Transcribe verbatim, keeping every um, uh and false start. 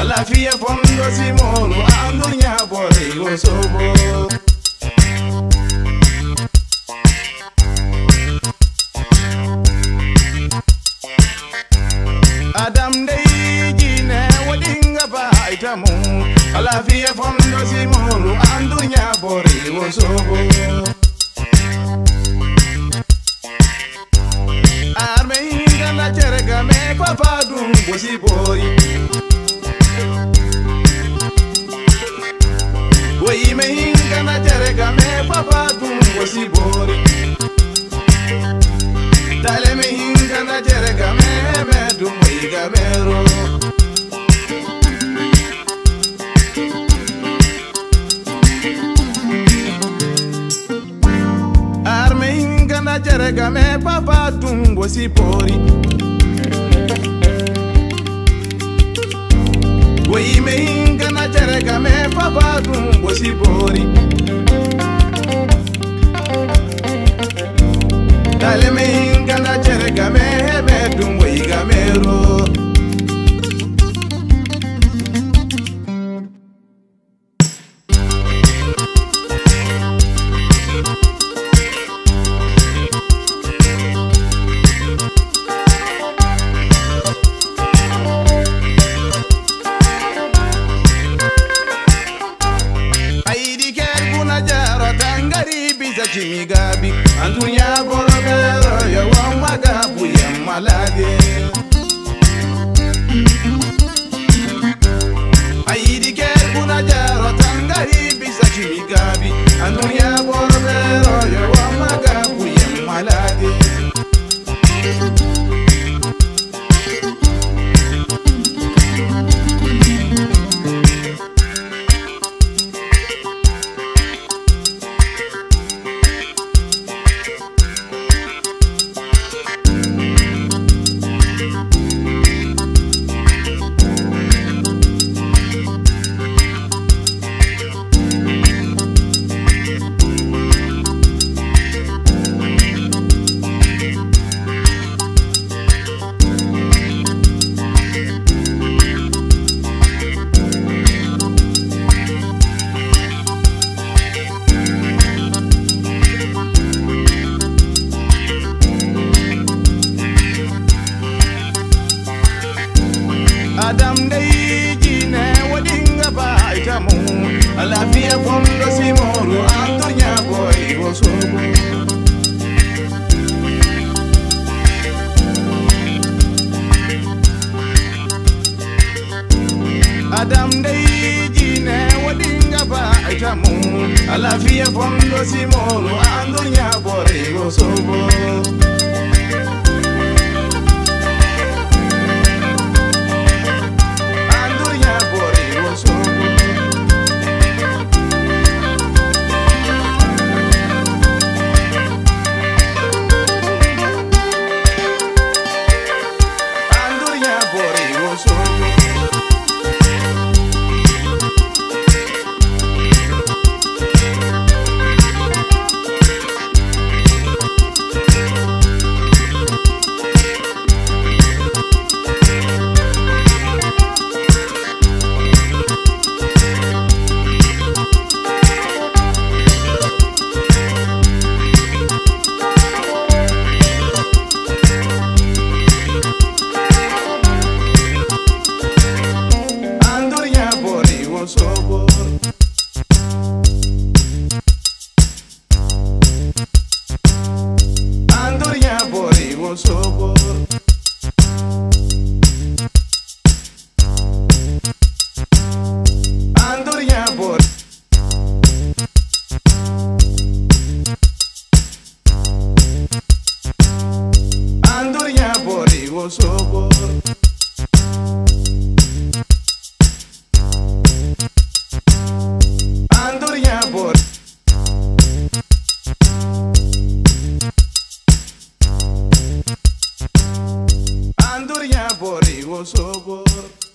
alla fia fondo si molo andunya bore go sobo. Adam dey jine wadinga ba itamu alla fia fondo si molo andunya bore go sobo. Arme hinga na cherega me papa dum bosi boy. Wey me hinga na cherega me papa dum bosi boy. Dale me hinga na cherega me me dum wey gamero. Arme hinga na cherega me papa dum bosi boy. Wey me hinga na cherega me papa dum bosi boy. Dale me hinga na cherega me me dum wey gamero. Chimigabi andunya bolobero ya wamagabu ya malade aidi ke kuna jaro tangari bisa chimigabi andunya bolobero ya wamagabu ya malade Adam dey jine wadinga ba itamu alla fia fondo si molo andunya boy go sobo. Adam dey jine wadinga ba itamu alla fia fondo si molo andunya boy go sobo. Sobor Andurnya bor Andurnya bori wo sobor Andurnya bor Andurnya bori wo sobor